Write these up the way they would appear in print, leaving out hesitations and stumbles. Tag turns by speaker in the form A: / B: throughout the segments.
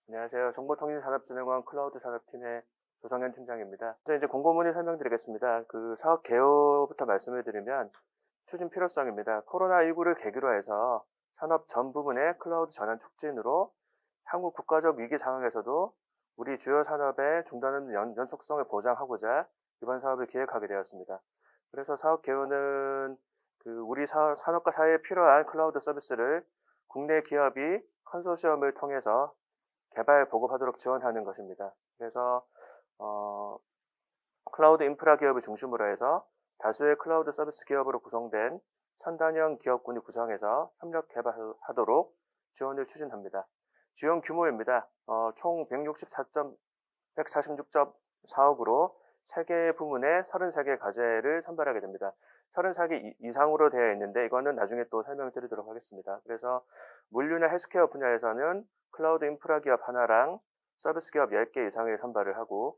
A: 안녕하세요. 정보통신산업진흥원 클라우드 산업팀의 조성현 팀장입니다. 이제 공고문의 설명드리겠습니다. 사업 개요부터 말씀을 드리면 추진 필요성입니다. 코로나19를 계기로 해서 산업 전 부분의 클라우드 전환 촉진으로 향후 국가적 위기 상황에서도 우리 주요 산업의 중단은 연속성을 보장하고자 이번 사업을 기획하게 되었습니다. 그래서 사업 개요는 우리 산업과 사회에 필요한 클라우드 서비스를 국내 기업이 컨소시엄을 통해서 개발 보급하도록 지원하는 것입니다. 그래서 어, 클라우드 인프라 기업을 중심으로 해서 다수의 클라우드 서비스 기업으로 구성된 선단형 기업군이 구성해서 협력 개발하도록 지원을 추진합니다. 지원 규모입니다. 총 146.4억으로 3개 부문에 33개 과제를 선발하게 됩니다. 33개 이상으로 되어 있는데 이거는 나중에 또 설명드리도록 하겠습니다. 그래서 물류나 헬스케어 분야에서는 클라우드 인프라 기업 하나랑 서비스 기업 10개 이상을 선발을 하고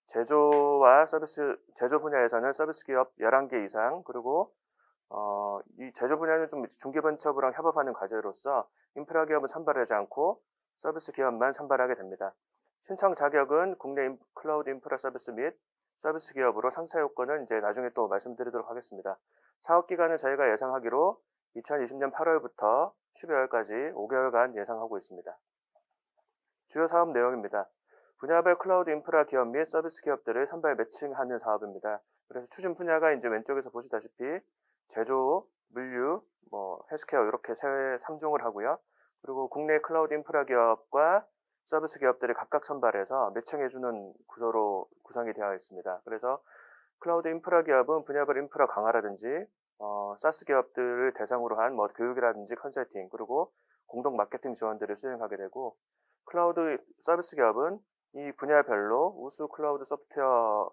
A: 제조 분야에서는 서비스 기업 11개 이상, 그리고 이 제조 분야는 좀 중기벤처부랑 협업하는 과제로서 인프라 기업은 선발하지 않고 서비스 기업만 선발하게 됩니다. 신청 자격은 국내 클라우드 인프라 서비스 및 서비스 기업으로 상차 요건은 이제 나중에 또 말씀드리도록 하겠습니다. 사업 기간은 저희가 예상하기로 2020년 8월부터 12월까지 5개월간 예상하고 있습니다. 주요 사업 내용입니다. 분야별 클라우드 인프라 기업 및 서비스 기업들을 선발 매칭하는 사업입니다. 그래서 추진 분야가 이제 왼쪽에서 보시다시피 제조, 물류, 헬스케어 이렇게 3종을 하고요. 그리고 국내 클라우드 인프라 기업과 서비스 기업들을 각각 선발해서 매칭해주는 구조로 구성이 되어 있습니다. 그래서 클라우드 인프라 기업은 분야별 인프라 강화라든지 사스 기업들을 대상으로 한 교육이라든지 컨설팅, 그리고 공동 마케팅 지원들을 수행하게 되고, 클라우드 서비스 기업은 이 분야별로 우수 클라우드 소프트웨어를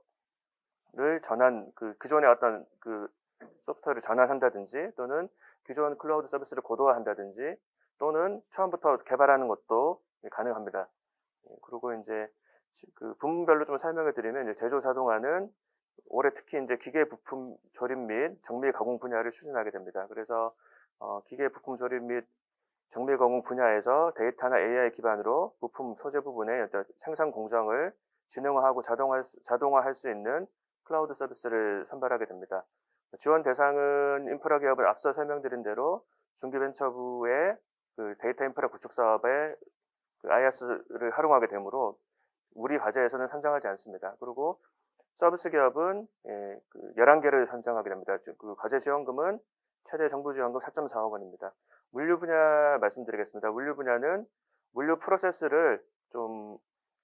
A: 기존의 어떤 소프트웨어를 전환한다든지, 또는 기존 클라우드 서비스를 고도화한다든지, 또는 처음부터 개발하는 것도 가능합니다. 그리고 이제 부문별로 좀 설명을 드리면, 이제 제조 자동화는 올해 특히 이제 기계 부품 조립 및 정밀 가공 분야를 추진하게 됩니다. 그래서 기계 부품 조립 및 정밀 가공 분야에서 데이터나 AI 기반으로 부품 소재 부분의 생산 공정을 지능화하고 자동화할 수 있는 클라우드 서비스를 선발하게 됩니다. 지원 대상은 인프라 기업은 앞서 설명드린 대로 중기벤처부의 데이터 인프라 구축 사업에 IaaS를 활용하게 되므로 우리 과제에서는 선정하지 않습니다. 그리고 서비스 기업은 11개를 선정하게 됩니다. 과제 지원금은 최대 정부 지원금 4.4억 원입니다. 물류 분야 말씀드리겠습니다. 물류 분야는 물류 프로세스를 좀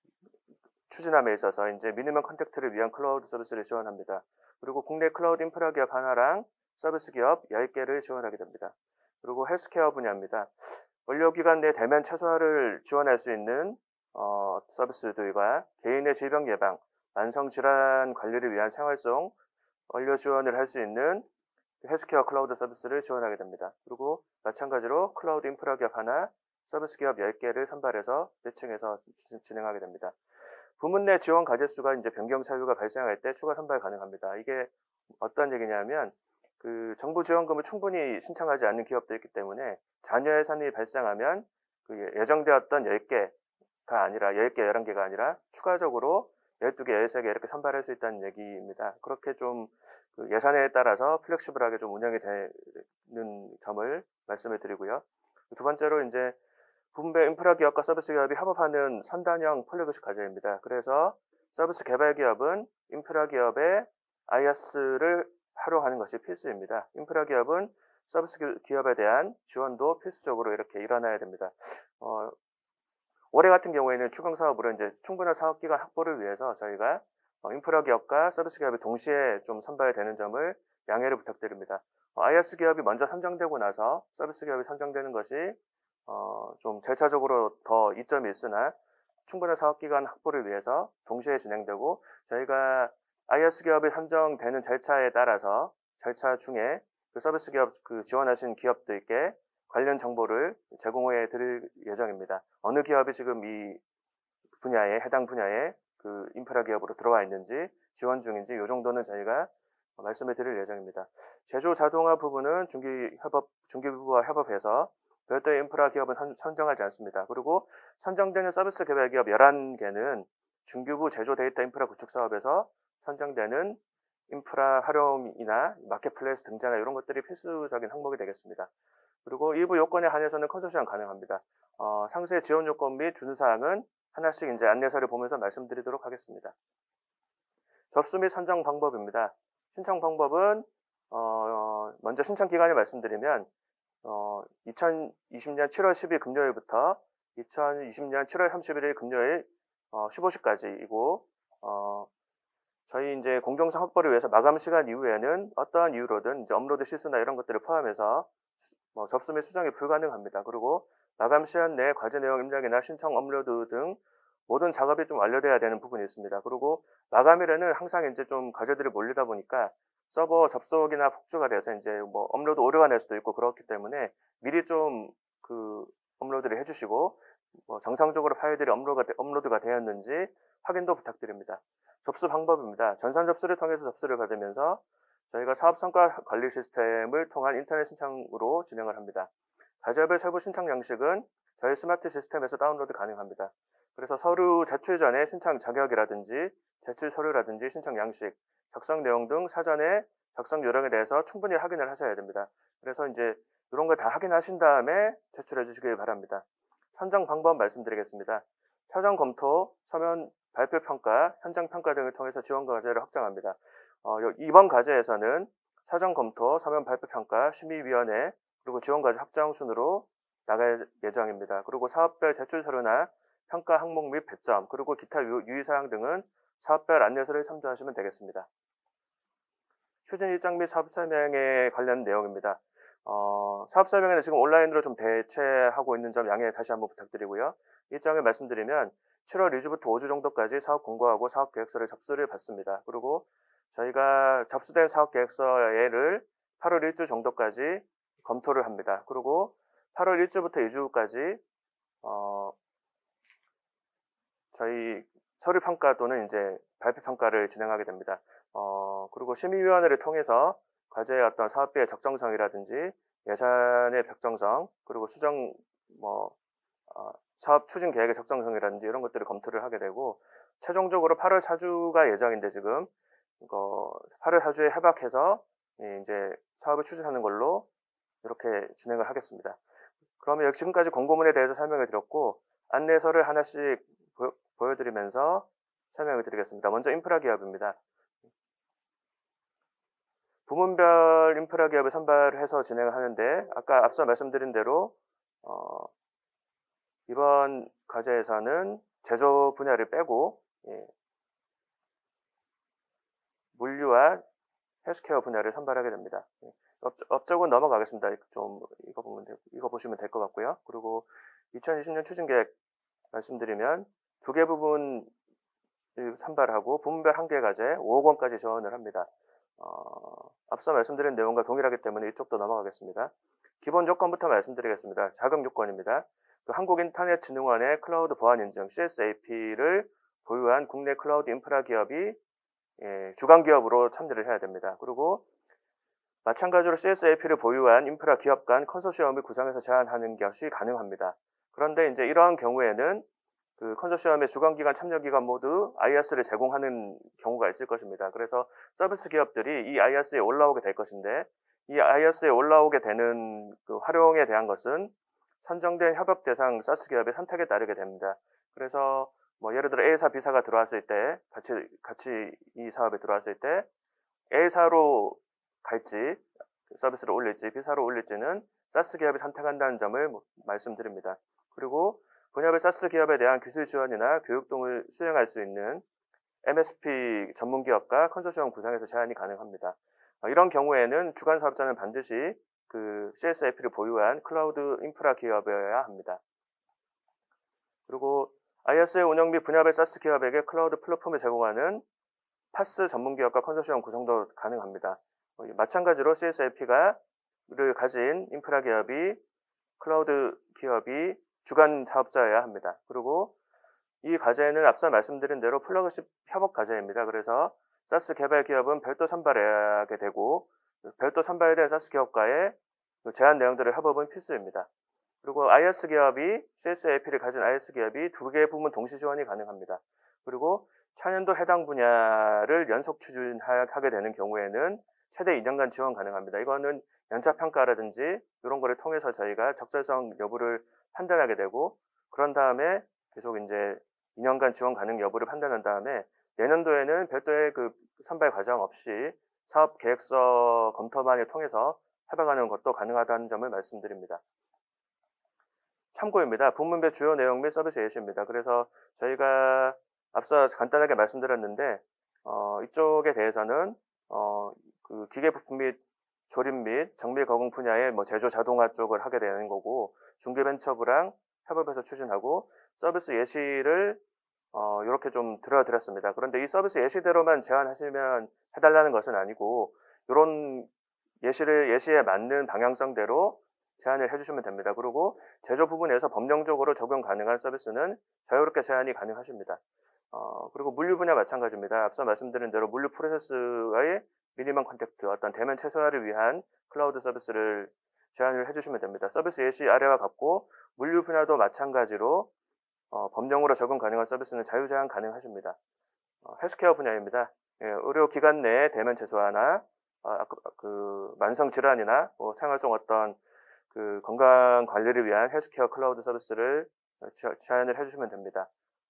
A: 추진함에 있어서 이제 미니멈 컨택트를 위한 클라우드 서비스를 지원합니다. 그리고 국내 클라우드 인프라 기업 하나랑 서비스 기업 10개를 지원하게 됩니다. 그리고 헬스케어 분야입니다. 의료기관 내 대면 최소화를 지원할 수 있는 서비스들과 개인의 질병 예방, 만성질환 관리를 위한 생활성 의료 지원을 할 수 있는 헬스케어 클라우드 서비스를 지원하게 됩니다. 그리고 마찬가지로 클라우드 인프라 기업 하나, 서비스 기업 10개를 선발해서 매칭해서 진행하게 됩니다. 부문 내 지원 과제 수가 이제 변경 사유가 발생할 때 추가 선발 가능합니다. 이게 어떤 얘기냐면 정부 지원금을 충분히 신청하지 않는 기업도 있기 때문에 잔여 예산이 발생하면 예정되었던 10개가 아니라 10개, 11개가 아니라 추가적으로 12개, 13개 이렇게 선발할 수 있다는 얘기입니다. 그렇게 좀 예산에 따라서 플렉시블하게 좀 운영이 되는 점을 말씀을 드리고요. 두 번째로 이제 분배 인프라 기업과 서비스 기업이 협업하는 선단형 폴리그식 과제입니다. 그래서 서비스 개발 기업은 인프라 기업의 IaaS를 활용하는 것이 필수입니다. 인프라 기업은 서비스 기업에 대한 지원도 필수적으로 이렇게 일어나야 됩니다. 올해 같은 경우에는 추경 사업으로 이제 충분한 사업 기간 확보를 위해서 저희가 인프라 기업과 서비스 기업이 동시에 좀 선발되는 점을 양해를 부탁드립니다. IaaS 기업이 먼저 선정되고 나서 서비스 기업이 선정되는 것이 좀 절차적으로 더 이점이 있으나 충분한 사업 기간 확보를 위해서 동시에 진행되고, 저희가 IaaS 기업이 선정되는 절차에 따라서 절차 중에 서비스 기업 지원하신 기업들께 관련 정보를 제공해 드릴 예정입니다. 어느 기업이 지금 이 분야에 해당 분야에 인프라 기업으로 들어와 있는지, 지원 중인지 이 정도는 저희가 말씀을 드릴 예정입니다. 제조 자동화 부분은 중기부와 협업해서 별도의 인프라 기업은 선정하지 않습니다. 그리고 선정되는 서비스 개발 기업 11개는 중규부 제조 데이터 인프라 구축 사업에서 선정되는 인프라 활용이나 마켓플레이스 등장이나 이런 것들이 필수적인 항목이 되겠습니다. 그리고 일부 요건에 한해서는 컨소시엄 가능합니다. 상세 지원 요건 및 준사항은 하나씩 이제 안내서를 보면서 말씀드리도록 하겠습니다. 접수 및 선정 방법입니다. 신청 방법은 먼저 신청 기간을 말씀드리면 2020년 7월 10일 금요일부터 2020년 7월 31일 금요일 15시까지이고 저희 이제 공정성 확보를 위해서 마감 시간 이후에는 어떠한 이유로든 이제 업로드 실수나 이런 것들을 포함해서 접수 및 수정이 불가능합니다. 그리고 마감 시간 내에 과제 내용 입력이나 신청 업로드 등 모든 작업이 좀 완료돼야 되는 부분이 있습니다. 그리고 마감일에는 항상 이제 좀 과제들이 몰리다 보니까 서버 접속이나 폭주가 돼서 이제 업로드 오류가 날 수도 있고 그렇기 때문에 미리 좀 업로드를 해주시고 정상적으로 파일들이 업로드가 되었는지 확인도 부탁드립니다. 접수 방법입니다. 전산 접수를 통해서 접수를 받으면서 저희가 사업 성과 관리 시스템을 통한 인터넷 신청으로 진행을 합니다. 과제별 세부 신청 양식은 저희 스마트 시스템에서 다운로드 가능합니다. 그래서 서류 제출 전에 신청 자격이라든지 제출 서류라든지 신청 양식, 작성 내용 등 사전에 작성 요령에 대해서 충분히 확인을 하셔야 됩니다. 그래서 이제 이런 걸 다 확인하신 다음에 제출해 주시길 바랍니다. 선정 방법 말씀드리겠습니다. 사전 검토, 서면 발표 평가, 현장 평가 등을 통해서 지원 과제를 확정합니다. 이번 과제에서는 사전 검토, 서면 발표 평가, 심의위원회, 그리고 지원 과제 확정 순으로 나갈 예정입니다. 그리고 사업별 제출 서류나 평가 항목 및 배점, 그리고 기타 유의사항 등은 사업별 안내서를 참조하시면 되겠습니다. 추진 일정 및 사업 설명에 관련 내용입니다. 사업 설명회는 지금 온라인으로 좀 대체하고 있는 점 양해 다시 한번 부탁드리고요. 일정을 말씀드리면 7월 2주부터 5주 정도까지 사업 공고하고 사업 계획서를 접수를 받습니다. 그리고 저희가 접수된 사업 계획서를 8월 1주 정도까지 검토를 합니다. 그리고 8월 1주부터 2주까지 저희 서류 평가 또는 이제 발표 평가를 진행하게 됩니다. 그리고 심의위원회를 통해서 과제의 어떤 사업비의 적정성이라든지 예산의 적정성, 그리고 수정 사업 추진 계획의 적정성이라든지 이런 것들을 검토를 하게 되고 최종적으로 8월 4주가 예정인데 지금 8월 4주에 해박해서 이제 사업을 추진하는 걸로 이렇게 진행을 하겠습니다. 그러면 지금까지 공고문에 대해서 설명을 드렸고 안내서를 하나씩 보여드리면서 설명을 드리겠습니다. 먼저 인프라 기업입니다. 부문별 인프라 기업을 선발해서 진행을 하는데 아까 앞서 말씀드린 대로 이번 과제에서는 제조 분야를 빼고 물류와 헬스케어 분야를 선발하게 됩니다. 업적은 넘어가겠습니다. 좀 이거 보시면 될 것 같고요. 그리고 2020년 추진 계획 말씀드리면 2개 부분 선발하고 부문별 1개 과제 5억 원까지 지원을 합니다. 앞서 말씀드린 내용과 동일하기 때문에 이쪽도 넘어가겠습니다. 기본 요건부터 말씀드리겠습니다. 자격 요건입니다. 한국인터넷진흥원의 클라우드 보안 인증 CSAP를 보유한 국내 클라우드 인프라 기업이 주관 기업으로 참여를 해야 됩니다. 그리고 마찬가지로 CSAP를 보유한 인프라 기업 간 컨소시엄을 구성해서 제안하는 것이 가능합니다. 그런데 이제 이러한 경우에는 그 컨소시엄의 주관기관, 참여기관 모두 IaaS를 제공하는 경우가 있을 것입니다. 그래서 서비스 기업들이 이 IaaS에 올라오게 될 것인데 이 IaaS에 올라오게 되는 그 활용에 대한 것은 선정된 협업 대상 SaaS 기업의 선택에 따르게 됩니다. 그래서 예를 들어 A사, B사가 들어왔을 때 같이 이 사업에 들어왔을 때 A사로 갈지 서비스를 올릴지 B사로 올릴지는 SaaS 기업이 선택한다는 점을 말씀드립니다. 그리고 분야별 SaaS 기업에 대한 기술 지원이나 교육 등을 수행할 수 있는 MSP 전문 기업과 컨소시엄 구성해서 제안이 가능합니다. 이런 경우에는 주관 사업자는 반드시 그 CSAP를 보유한 클라우드 인프라 기업이어야 합니다. 그리고 IaaS의 운영 및 분야별 SaaS 기업에게 클라우드 플랫폼을 제공하는 파스 전문 기업과 컨소시엄 구성도 가능합니다. 마찬가지로 CSAP를 가진 인프라 기업이 클라우드 기업이 주관 사업자여야 합니다. 그리고 이 과제는 앞서 말씀드린 대로 플러그십 협업 과제입니다. 그래서 SaaS 개발 기업은 별도 선발하게 되고 별도 선발된 SaaS 기업과의 제안 내용들의 협업은 필수입니다. 그리고 IS 기업이 CSAP를 가진 IS 기업이 두 개의 부문 동시 지원이 가능합니다. 그리고 차년도 해당 분야를 연속 추진하게 되는 경우에는 최대 2년간 지원 가능합니다. 이거는 연차평가라든지 이런 거를 통해서 저희가 적절성 여부를 판단하게 되고, 그런 다음에 계속 이제 2년간 지원 가능 여부를 판단한 다음에 내년도에는 별도의 그 선발 과정 없이 사업 계획서 검토만을 통해서 해박하는 것도 가능하다는 점을 말씀드립니다. 참고입니다. 부문별 주요 내용 및 서비스 예시입니다. 그래서 저희가 앞서 간단하게 말씀드렸는데, 이쪽에 대해서는 그 기계 부품 및 조립 및 정밀 가공 분야의 뭐 제조 자동화 쪽을 하게 되는 거고, 중개벤처부랑 협업해서 추진하고, 서비스 예시를 이렇게 좀 들어드렸습니다. 그런데 이 서비스 예시대로만 제안하시면 해달라는 것은 아니고, 이런 예시에 맞는 방향성대로 제안을 해주시면 됩니다. 그리고 제조 부분에서 법령적으로 적용 가능한 서비스는 자유롭게 제안이 가능하십니다. 그리고 물류 분야 마찬가지입니다. 앞서 말씀드린 대로 물류 프로세스의 미니멈 컨택트, 어떤 대면 최소화를 위한 클라우드 서비스를 제안을 해주시면 됩니다. 서비스 예시 아래와 같고, 물류 분야도 마찬가지로 법령으로 적용 가능한 서비스는 자유 제한 가능하십니다. 헬스케어 분야입니다. 예, 의료기관 내 대면 최소화나 그 만성 질환이나 뭐 생활 속 어떤 그 건강 관리를 위한 헬스케어 클라우드 서비스를 제안을 해주시면 됩니다.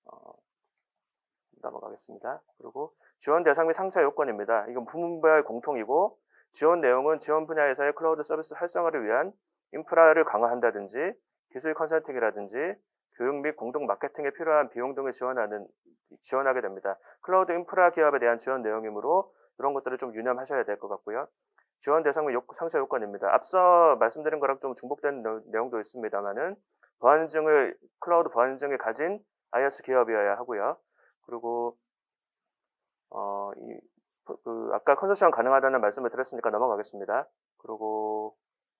A: 넘어가겠습니다. 그리고 지원 대상 및 상세 요건입니다. 이건 부문별 공통이고, 지원 내용은 지원 분야에서의 클라우드 서비스 활성화를 위한 인프라를 강화한다든지, 기술 컨설팅이라든지, 교육 및 공동 마케팅에 필요한 비용 등을 지원하게 됩니다. 클라우드 인프라 기업에 대한 지원 내용이므로 이런 것들을 좀 유념하셔야 될 것 같고요. 지원 대상 및 상세 요건입니다. 앞서 말씀드린 거랑 좀 중복된 내용도 있습니다만은, 클라우드 보안인증을 가진 IS 기업이어야 하고요. 그리고 아까 컨소시엄 가능하다는 말씀을 드렸으니까 넘어가겠습니다. 그리고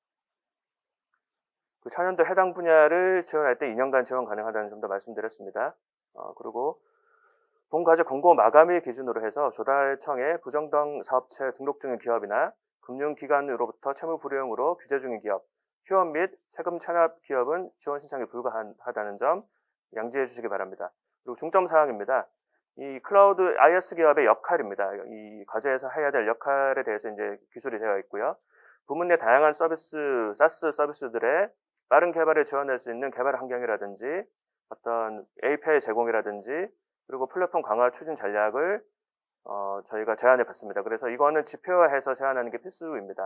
A: 그 차년도 해당 분야를 지원할 때 2년간 지원 가능하다는 점도 말씀드렸습니다. 그리고 본과제 공고 마감일 기준으로 해서 조달청에 부정당 사업체 등록 중인 기업이나 금융기관으로부터 채무 불이용으로 규제 중인 기업, 휴업 및 세금 체납 기업은 지원 신청이 불가하다는 점 양지해 주시기 바랍니다. 그리고 중점 사항입니다. 이 클라우드 IS 기업의 역할입니다. 이 과제에서 해야 될 역할에 대해서 이제 기술이 되어 있고요. 부문 내 다양한 서비스, SaaS 서비스들의 빠른 개발을 지원할 수 있는 개발 환경이라든지, 어떤 API 제공이라든지, 그리고 플랫폼 강화 추진 전략을 저희가 제안해 봤습니다. 그래서 이거는 지표화해서 제안하는 게 필수입니다.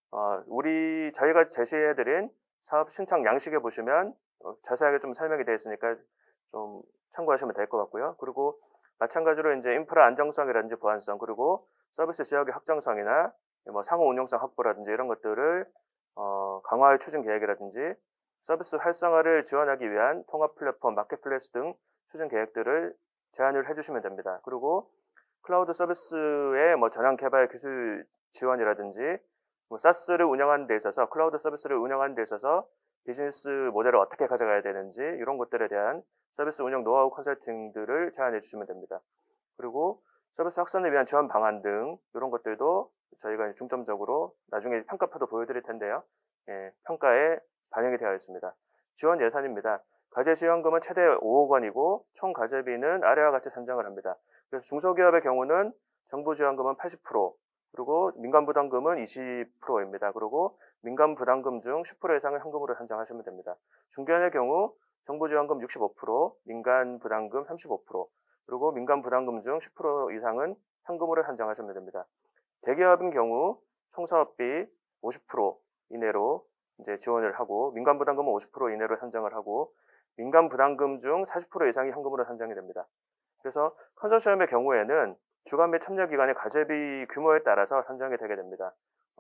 A: 저희가 제시해드린 사업 신청 양식에 보시면 자세하게 좀 설명이 되어 있으니까 좀 참고하시면 될 것 같고요. 그리고 마찬가지로 이제 인프라 안정성이라든지 보안성, 그리고 서비스 지역의 확정성이나 뭐 상호 운용성 확보라든지 이런 것들을 강화할 추진 계획이라든지, 서비스 활성화를 지원하기 위한 통합 플랫폼, 마켓플레이스 등 추진 계획들을 제안을 해주시면 됩니다. 그리고 클라우드 서비스의 뭐 전환 개발 기술 지원이라든지, 뭐 SaaS를 운영하는 데 있어서, 클라우드 서비스를 운영하는 데 있어서 비즈니스 모델을 어떻게 가져가야 되는지, 이런 것들에 대한 서비스 운영 노하우 컨설팅들을 제안해 주시면 됩니다. 그리고 서비스 확산을 위한 지원 방안 등 이런 것들도 저희가 중점적으로 나중에 평가표도 보여드릴 텐데요. 예, 평가에 반영이 되어 있습니다. 지원 예산입니다. 과제 지원금은 최대 5억 원이고 총 과제비는 아래와 같이 산정을 합니다. 그래서 중소기업의 경우는 정부 지원금은 80%, 그리고 민간 부담금은 20%입니다. 그리고 민간 부담금 중 10% 이상을 현금으로 산정하시면 됩니다. 중견의 경우 정부 지원금 65%, 민간 부담금 35%, 그리고 민간 부담금 중 10% 이상은 현금으로 산정하시면 됩니다. 대기업인 경우 총사업비 50% 이내로 이제 지원을 하고, 민간 부담금은 50% 이내로 산정을 하고, 민간 부담금 중 40% 이상이 현금으로 산정이 됩니다. 그래서 컨소시엄의 경우에는 주관 및 참여 기관의 과제비 규모에 따라서 산정이 되게 됩니다.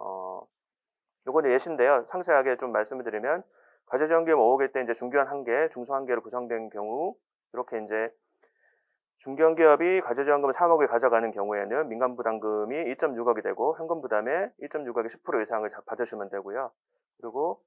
A: 요거는 예시인데요. 상세하게 좀 말씀을 드리면, 과제 지원금 5억일 때 이제 중기관 1개, 중소 1개로 구성된 경우, 이렇게 이제 중견기업이 과제 지원금을 3억을 가져가는 경우에는 민간 부담금이 2.6억이 되고, 현금 부담에 1.6억의 10% 이상을 받으시면 되고요. 그리고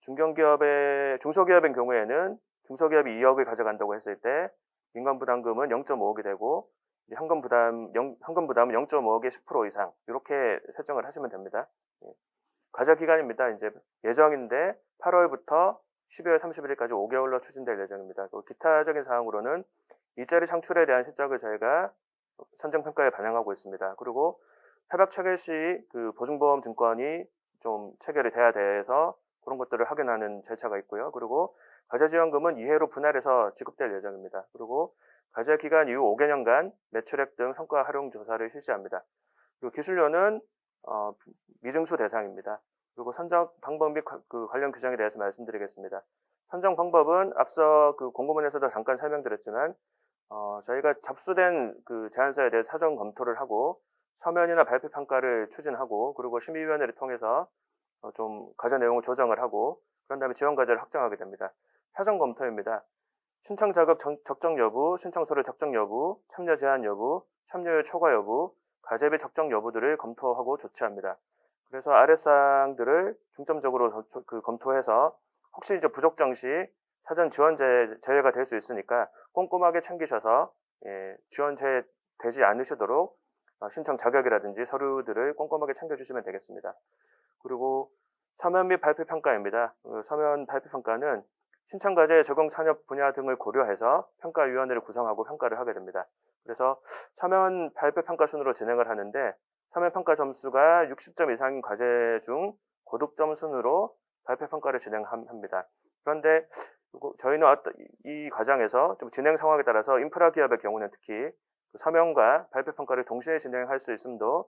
A: 중소기업인 경우에는 중소기업이 2억을 가져간다고 했을 때 민간 부담금은 0.5억이 되고, 현금 부담은 0.5억의 10% 이상, 이렇게 설정을 하시면 됩니다. 과제 기간입니다. 이제 예정인데 8월부터 12월 31일까지 5개월로 추진될 예정입니다. 기타적인 사항으로는 일자리 창출에 대한 실적을 저희가 선정평가에 반영하고 있습니다. 그리고 협약 체결 시 그 보증보험 증권이 좀 체결이 돼야 돼서 그런 것들을 확인하는 절차가 있고요. 그리고 과제지원금은 2회로 분할해서 지급될 예정입니다. 그리고 과제 기간 이후 5개년간 매출액 등 성과 활용 조사를 실시합니다. 그리고 기술료는 미증수 대상입니다. 그리고 선정 방법 및 그 관련 규정에 대해서 말씀드리겠습니다. 선정 방법은 앞서 그 공고문에서도 잠깐 설명드렸지만 저희가 접수된 그 제안서에 대해 사전 검토를 하고 서면이나 발표 평가를 추진하고 그리고 심의위원회를 통해서 좀 과제 내용을 조정을 하고 그런 다음에 지원 과제를 확정하게 됩니다. 사전 검토입니다. 신청 자격 적정 여부, 신청서류 적정 여부, 참여 제한 여부, 참여율 초과 여부, 과제비 적정 여부들을 검토하고 조치합니다. 그래서 아랫사항들을 중점적으로 검토해서 혹시 이제 부족정 시 사전 지원 제외가 될 수 있으니까 꼼꼼하게 챙기셔서 지원 제외되지 않으시도록 신청 자격이라든지 서류들을 꼼꼼하게 챙겨주시면 되겠습니다. 그리고 서면 및 발표 평가입니다. 서면 발표 평가는 신청 과제의 적용 산업 분야 등을 고려해서 평가위원회를 구성하고 평가를 하게 됩니다. 그래서 서면 발표 평가 순으로 진행을 하는데 서면 평가 점수가 60점 이상인 과제 중 고득점 순으로 발표 평가를 진행합니다. 그런데 저희는 이 과정에서 좀 진행 상황에 따라서 인프라 기업의 경우는 특히 서면과 발표 평가를 동시에 진행할 수 있음도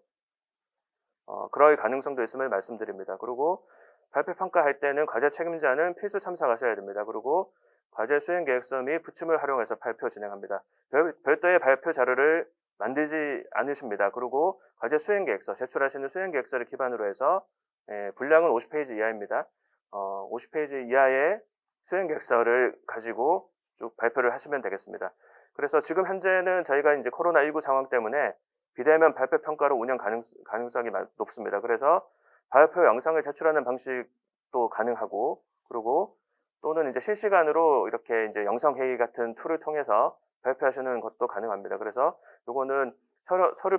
A: 그럴 가능성도 있음을 말씀드립니다. 그리고 발표 평가할 때는 과제 책임자는 필수 참석하셔야 됩니다. 그리고 과제 수행 계획서 및 부침을 활용해서 발표 진행합니다. 별도의 발표 자료를 만들지 않으십니다. 그리고 과제 수행 계획서, 제출하시는 수행 계획서를 기반으로 해서 분량은 50페이지 이하입니다. 50페이지 이하의 수행 계획서를 가지고 쭉 발표를 하시면 되겠습니다. 그래서 지금 현재는 저희가 이제 코로나19 상황 때문에 비대면 발표 평가로 운영 가능성이 높습니다. 그래서 발표 영상을 제출하는 방식도 가능하고, 그리고 또는 이제 실시간으로 이렇게 이제 영상 회의 같은 툴을 통해서 발표하시는 것도 가능합니다. 그래서 요거는 서류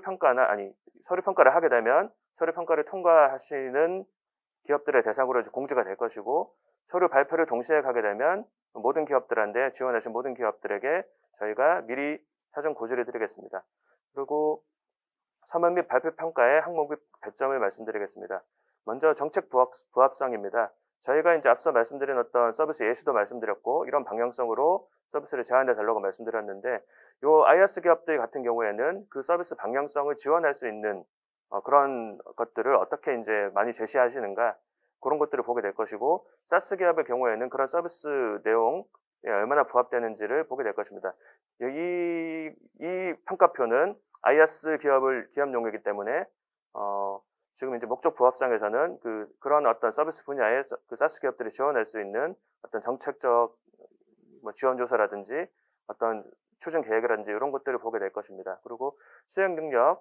A: 평가를 하게 되면 서류 평가를 통과하시는 기업들의 대상으로 이제 공지가 될 것이고, 서류 발표를 동시에 가게 되면 모든 기업들한테 지원하신 모든 기업들에게 저희가 미리 사전 고지를 드리겠습니다. 그리고 서면 및 발표 평가의 항목 및 배점을 말씀드리겠습니다. 먼저 정책 부합성입니다. 저희가 이제 앞서 말씀드린 어떤 서비스 예시도 말씀드렸고 이런 방향성으로 서비스를 제안해 달라고 말씀드렸는데, 요 IaaS 기업들 같은 경우에는 그 서비스 방향성을 지원할 수 있는 그런 것들을 어떻게 이제 많이 제시하시는가, 그런 것들을 보게 될 것이고, SaaS 기업의 경우에는 그런 서비스 내용에 얼마나 부합되는지를 보게 될 것입니다. 이 평가표는 IaaS 기업용이기 때문에 지금 이제 목적 부합상에서는 그런 어떤 서비스 분야에 그 SaaS 기업들이 지원할 수 있는 어떤 정책적 지원 조사라든지 어떤 추진 계획이라든지 이런 것들을 보게 될 것입니다. 그리고 수행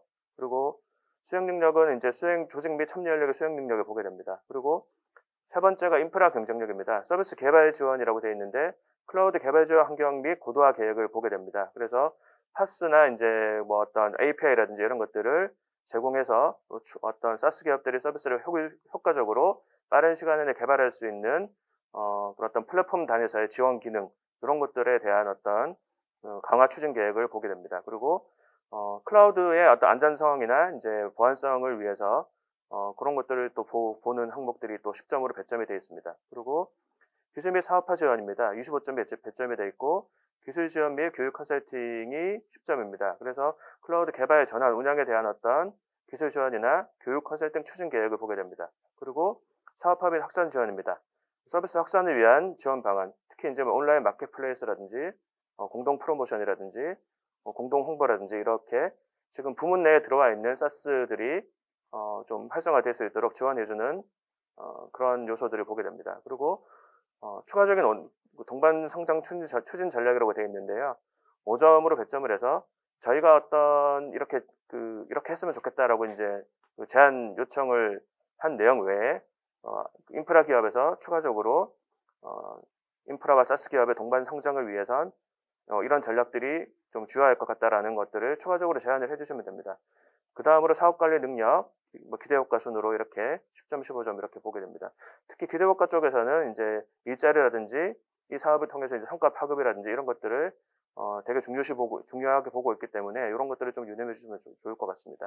A: 능력은 이제 조직 및 참여 인력의 수행 능력을 보게 됩니다. 그리고 세 번째가 인프라 경쟁력입니다. 서비스 개발 지원이라고 되어 있는데 클라우드 개발 지원 환경 및 고도화 계획을 보게 됩니다. 그래서 파스나 이제 어떤 API라든지 이런 것들을 제공해서 어떤 SaaS 기업들이 서비스를 효과적으로 빠른 시간 내에 개발할 수 있는 그런 어떤 플랫폼 단위에서의 지원 기능, 이런 것들에 대한 어떤 강화 추진 계획을 보게 됩니다. 그리고 클라우드의 어떤 안전성이나 이제 보안성을 위해서 그런 것들을 또 보는 항목들이 또 10점으로 배점이 되어 있습니다. 그리고 기술 및 사업화 지원입니다. 25점 배점이 되어 있고, 기술 지원 및 교육 컨설팅이 10점입니다. 그래서 클라우드 개발 전환 운영에 대한 어떤 기술 지원이나 교육 컨설팅 추진 계획을 보게 됩니다. 그리고 사업화 및 확산 지원입니다. 서비스 확산을 위한 지원 방안, 특히 이제 온라인 마켓플레이스라든지 공동 프로모션이라든지 공동 홍보라든지 이렇게 지금 부문 내에 들어와 있는 SaaS들이 좀 활성화될 수 있도록 지원해주는 그런 요소들을 보게 됩니다. 그리고 추가적인 동반 성장 추진 전략이라고 되어 있는데요. 5점으로 배점을 해서 저희가 어떤 이렇게 했으면 좋겠다라고 이제 제안 요청을 한 내용 외에 인프라 기업에서 추가적으로 인프라와 SaaS 기업의 동반 성장을 위해선 이런 전략들이 좀 주요할 것 같다라는 것들을 추가적으로 제안을 해주시면 됩니다. 그 다음으로 사업관리 능력, 뭐 기대효과 순으로 이렇게 10점, 15점 이렇게 보게 됩니다. 특히 기대효과 쪽에서는 이제 일자리라든지 이 사업을 통해서 이제 성과 파급이라든지 이런 것들을 되게 중요하게 보고 있기 때문에 이런 것들을 좀 유념해 주시면 좀 좋을 것 같습니다.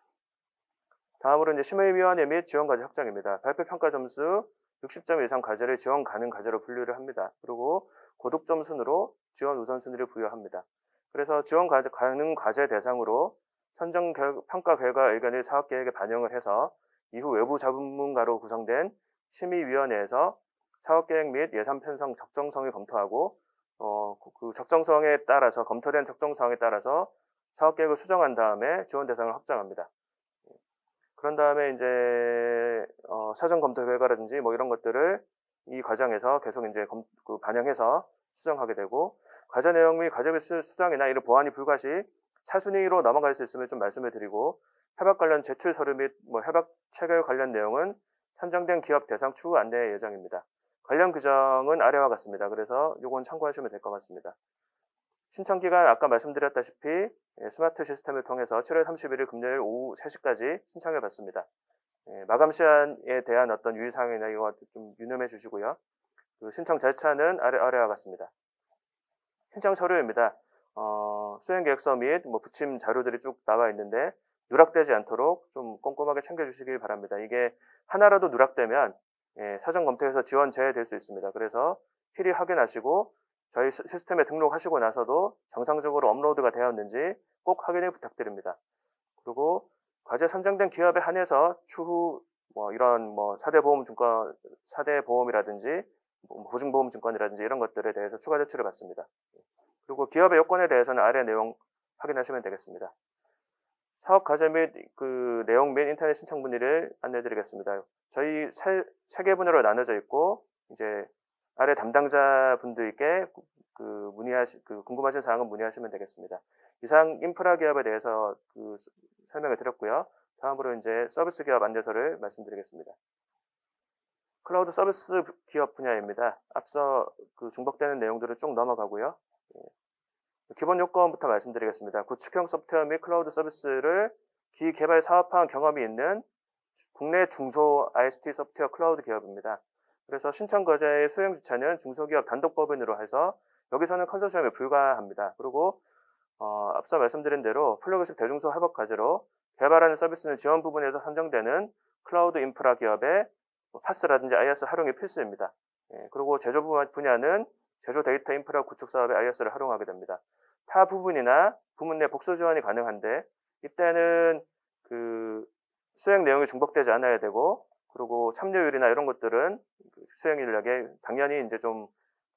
A: 다음으로 이제 심의위원회 및 지원과제 확정입니다. 발표 평가 점수 60점 이상 과제를 지원 가능 과제로 분류를 합니다. 그리고 고득점 순으로 지원 우선순위를 부여합니다. 그래서 지원 가능 과제 대상으로 선정 평가 결과 의견을 사업계획에 반영을 해서 이후 외부 전문가로 구성된 심의위원회에서 사업계획 및 예산 편성 적정성을 검토하고 그 적정성에 따라서 검토된 적정성에 따라서 사업계획을 수정한 다음에 지원 대상을 확정합니다. 그런 다음에 이제 사전 검토 결과라든지 뭐 이런 것들을 이 과정에서 계속 이제 반영해서 수정하게 되고 과제 내용 및 과제 수정이나 이런 보완이 불가 시 차순위로 넘어갈 수 있으면 좀 말씀을 드리고 협약 관련 제출 서류 및 뭐 협약 체결 관련 내용은 선정된 기업 대상 추후 안내 예정입니다. 관련 규정은 아래와 같습니다. 그래서 요건 참고하시면 될 것 같습니다. 신청 기간 아까 말씀드렸다시피 스마트 시스템을 통해서 7월 31일 금요일 오후 3시까지 신청을 받습니다. 마감 시한에 대한 어떤 유의사항이나 이거 좀 유념해 주시고요. 그 신청 절차는 아래와 같습니다. 신청 서류입니다. 수행계획서 및 뭐 부침 자료들이 쭉 나와 있는데 누락되지 않도록 좀 꼼꼼하게 챙겨주시길 바랍니다. 이게 하나라도 누락되면 사전 검토에서 지원 제외될 수 있습니다. 그래서 필히 확인하시고 저희 시스템에 등록하시고 나서도 정상적으로 업로드가 되었는지 꼭 확인을 부탁드립니다. 그리고 과제 선정된 기업에 한해서 추후 뭐 이런 뭐 4대 보험증권, 4대 보험이라든지 보증보험증권이라든지 이런 것들에 대해서 추가 대출을 받습니다. 그리고 기업의 요건에 대해서는 아래 내용 확인하시면 되겠습니다. 사업 과제 및 그 내용 및 인터넷 신청 문의를 안내드리겠습니다. 저희 세 개 분야로 나눠져 있고 이제 아래 담당자 분들께 궁금하신 사항은 문의하시면 되겠습니다. 이상 인프라 기업에 대해서 설명을 드렸고요. 다음으로 이제 서비스 기업 안내서를 말씀드리겠습니다. 클라우드 서비스 기업 분야입니다. 앞서 중복되는 내용들을 쭉 넘어가고요. 기본 요건부터 말씀드리겠습니다. 구축형 소프트웨어 및 클라우드 서비스를 기개발 사업화한 경험이 있는 국내 중소 ICT 소프트웨어 클라우드 기업입니다. 그래서 신청 과제의 수행 주체는 중소기업 단독법인으로 해서 여기서는 컨소시엄에 불과합니다. 그리고 앞서 말씀드린 대로 플러그십 대중소 협업 과제로 개발하는 서비스는 지원 부분에서 선정되는 클라우드 인프라 기업의 파스라든지 IaaS 활용이 필수입니다. 그리고 제조 분야는 제조 데이터 인프라 구축 사업에 IaaS를 활용하게 됩니다. 타 부분이나 부문 내 복수 지원이 가능한데 이때는 수행 내용이 중복되지 않아야 되고 그리고 참여율이나 이런 것들은 수행 인력에 당연히 이제 좀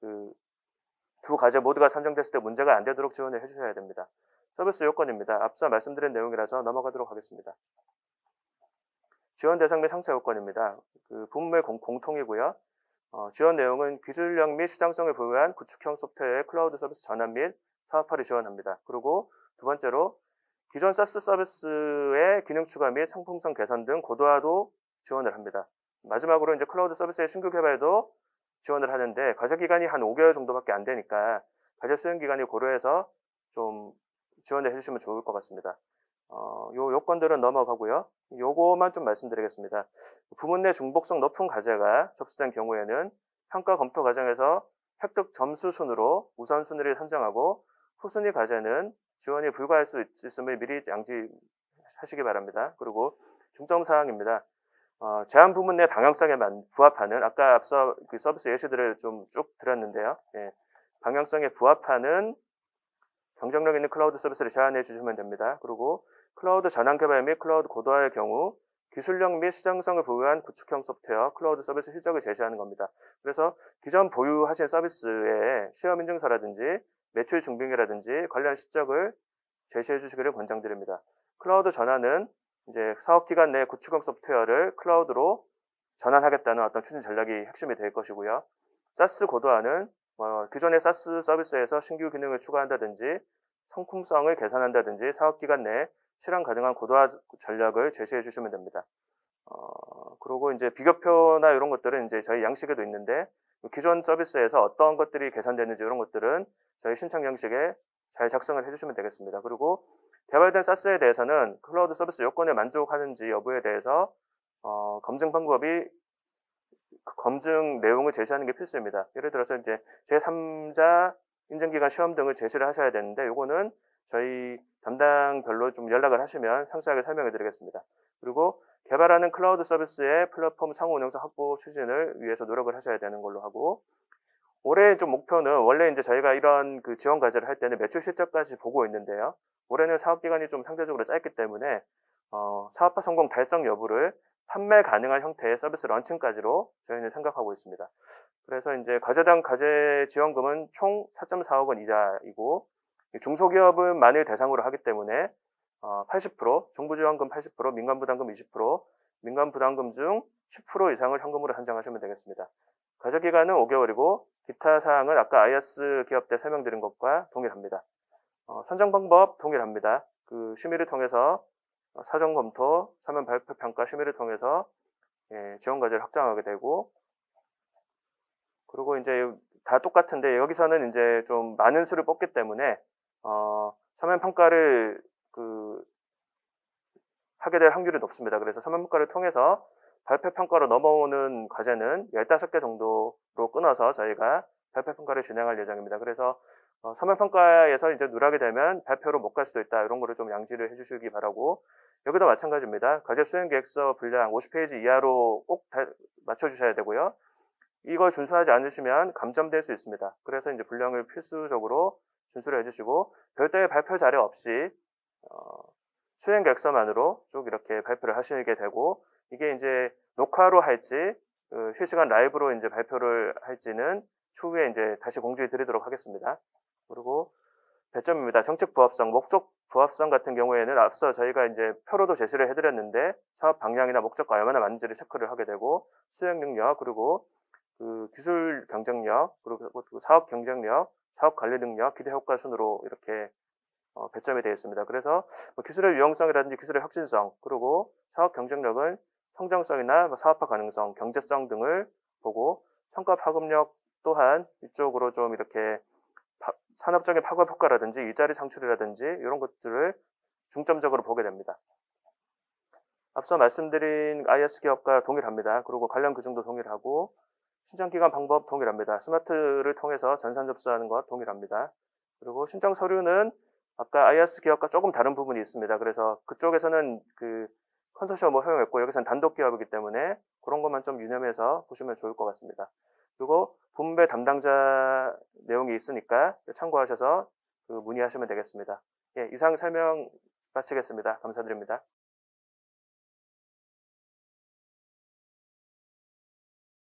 A: 두 과제 모두가 선정됐을 때 문제가 안 되도록 지원을 해주셔야 됩니다. 서비스 요건입니다. 앞서 말씀드린 내용이라서 넘어가도록 하겠습니다. 지원 대상 및 상세 요건입니다. 부문별 공통이고요. 지원 내용은 기술력 및 시장성을 보유한 구축형 소프트웨어의 클라우드 서비스 전환 및 사업화를 지원합니다. 그리고 두 번째로 기존 SaaS 서비스의 기능 추가 및 상품성 개선 등 고도화도 지원을 합니다. 마지막으로 이제 클라우드 서비스의 신규 개발도 지원을 하는데 과제 기간이 한 5개월 정도밖에 안 되니까 과제 수행 기간을 고려해서 좀 지원을 해주시면 좋을 것 같습니다. 요 요건들은 넘어가고요. 요거만 좀 말씀드리겠습니다. 부문 내 중복성 높은 과제가 접수된 경우에는 평가 검토 과정에서 획득 점수 순으로 우선순위를 선정하고 후순위 과제는 지원이 불가할 수 있음을 미리 양지하시기 바랍니다. 그리고 중점사항입니다. 제한 부문 내 방향성에 부합하는 아까 앞서 서비스 예시들을 좀 쭉 드렸는데요. 방향성에 부합하는 경쟁력 있는 클라우드 서비스를 제안해 주시면 됩니다. 그리고 클라우드 전환 개발 및 클라우드 고도화의 경우 기술력 및 시장성을 보유한 구축형 소프트웨어 클라우드 서비스 실적을 제시하는 겁니다. 그래서 기존 보유하신 서비스의 시험 인증서라든지 매출 증빙이라든지 관련 실적을 제시해 주시기를 권장드립니다. 클라우드 전환은 이제 사업 기간 내 구축형 소프트웨어를 클라우드로 전환하겠다는 어떤 추진 전략이 핵심이 될 것이고요. SaaS 고도화는 기존의 SaaS 서비스에서 신규 기능을 추가한다든지 상품성을 개선한다든지 사업 기간 내에 실현 가능한 고도화 전략을 제시해 주시면 됩니다. 그리고 이제 비교표나 이런 것들은 이제 저희 양식에도 있는데 기존 서비스에서 어떤 것들이 개선되는지 이런 것들은 저희 신청 양식에 잘 작성을 해주시면 되겠습니다. 그리고 개발된 SaaS에 대해서는 클라우드 서비스 요건에 만족하는지 여부에 대해서 검증 방법이 그 검증 내용을 제시하는 게 필수입니다. 예를 들어서 이제 제3자 인증기관 시험 등을 제시를 하셔야 되는데 요거는 저희 담당별로 좀 연락을 하시면 상세하게 설명해 드리겠습니다. 그리고 개발하는 클라우드 서비스의 플랫폼 상호 운영성 확보 추진을 위해서 노력을 하셔야 되는 걸로 하고, 올해 좀 목표는 원래 이제 저희가 이런 그 지원 과제를 할 때는 매출 실적까지 보고 있는데요. 올해는 사업 기간이 좀 상대적으로 짧기 때문에 사업화 성공 달성 여부를 판매 가능한 형태의 서비스 런칭까지로 저희는 생각하고 있습니다. 그래서 이제 과제당 과제 지원금은 총 4.4억 원 이자이고, 중소기업은만을 대상으로 하기 때문에 80%, 정부 지원금 80%, 민간 부담금 20%, 민간 부담금 중 10% 이상을 현금으로 한정하시면 되겠습니다. 과제 기간은 5개월이고 기타 사항은 아까 IS 기업 때 설명드린 것과 동일합니다. 선정 방법 동일합니다. 그 심의를 통해서 사전 검토, 서면 발표 평가 심의를 통해서 지원 과제를 확정하게 되고, 그리고 이제 다 똑같은데 여기서는 이제 좀 많은 수를 뽑기 때문에 서면 평가를 하게 될 확률이 높습니다. 그래서 서면 평가를 통해서 발표 평가로 넘어오는 과제는 15개 정도로 끊어서 저희가 발표 평가를 진행할 예정입니다. 그래서 서면 평가에서 이제 누락이 되면 발표로 못 갈 수도 있다. 이런 거를 좀 양지를 해주시기 바라고, 여기도 마찬가지입니다. 과제 수행 계획서 분량 50페이지 이하로 꼭 맞춰주셔야 되고요. 이걸 준수하지 않으시면 감점될 수 있습니다. 그래서 이제 분량을 필수적으로 준수를 해주시고, 별도의 발표 자료 없이 수행 계획서만으로 쭉 이렇게 발표를 하시게 되고, 이게 이제 녹화로 할지 실시간 라이브로 이제 발표를 할지는 추후에 이제 다시 공지해 드리도록 하겠습니다. 그리고 배점입니다. 정책 부합성, 목적 부합성 같은 경우에는 앞서 저희가 이제 표로도 제시를 해드렸는데 사업 방향이나 목적과 얼마나 맞는지를 체크를 하게 되고, 수행 능력, 그리고 그 기술 경쟁력, 그리고 사업 경쟁력, 사업 관리 능력, 기대 효과 순으로 이렇게 배점이 되어 있습니다. 그래서 기술의 유용성이라든지 기술의 혁신성, 그리고 사업 경쟁력은 성장성이나 사업화 가능성, 경제성 등을 보고, 성과 파급력 또한 이쪽으로 좀 이렇게 산업적인 파급 효과라든지 일자리 창출이라든지 이런 것들을 중점적으로 보게 됩니다. 앞서 말씀드린 IS 기업과 동일합니다. 그리고 관련 규정도 동일하고, 신청 기간 방법 동일합니다. 스마트를 통해서 전산 접수하는 것 동일합니다. 그리고 신청 서류는 아까 IS 기업과 조금 다른 부분이 있습니다. 그래서 그쪽에서는 그 컨소시엄을 허용했고 여기서는 단독 기업이기 때문에 그런 것만 좀 유념해서 보시면 좋을 것 같습니다. 그리고 분배 담당자 내용이 있으니까 참고하셔서 문의하시면 되겠습니다. 예, 이상 설명 마치겠습니다. 감사드립니다.